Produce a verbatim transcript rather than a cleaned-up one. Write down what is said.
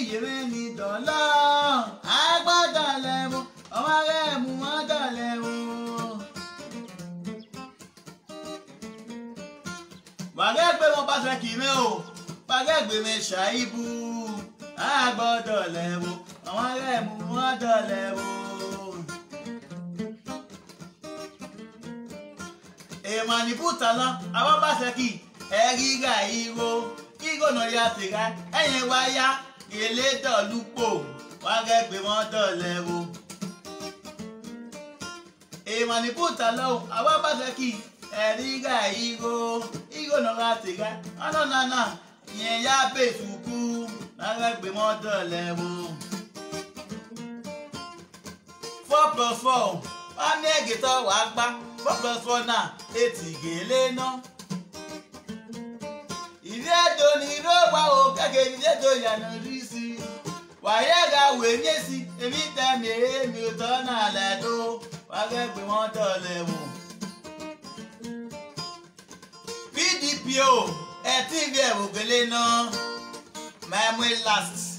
yèrè ní dọ́là àgbọ̀dọ̀ lẹ́wọ̀n ọmọ rẹ̀ mú wọn dọ̀lẹ́ o. Wàgẹ́gbẹ́ wọn bá fẹ́ kì í mẹ́ o wàgẹ́gbẹ́ mi ṣàìbù àgbọ̀dọ̀ lẹ́wọ̀n ọmọ rẹ̀ mú wọn dọ̀lẹ́ o. èèmọ̀ ní bùtàlọ́ àwọn bá fẹ́ kì ẹ̀rí gà ìró kígònà ya tìra ẹ̀yìn wáyá èlé dọ̀lúpò wàgẹ́gbẹ́ wọn dọ̀lẹ́ o. èèmọ̀ ní bùtàlọ́ àwọn bá fẹ́ kì ẹ̀rí gà ìró kígònà ya tìra ọ̀nà nànà ìyẹn yá bẹ́ẹ̀ fùkú wàgẹ́gbẹ́ wọn dọ̀lẹ́ o. four plus four wọ́n ní ẹ̀gẹ́tọ̀ wàá gbá four plus four náà ètì gèlè náà. ìdí ẹ̀dọ́ ni ló wà ó kẹ́kẹ́ ìdí ẹ̀dọ́ ìyànà rí sí i. wàyẹ̀gà wènyé sí èmi tẹ̀ mí èmi ò tọ́ náà lẹ́dọ́ wàgẹ́gbẹ́ wọn dọ̀lẹ́ wò. P D P o ẹ̀ tí ìbí ẹ̀wò gèlè náà mẹ́mú last.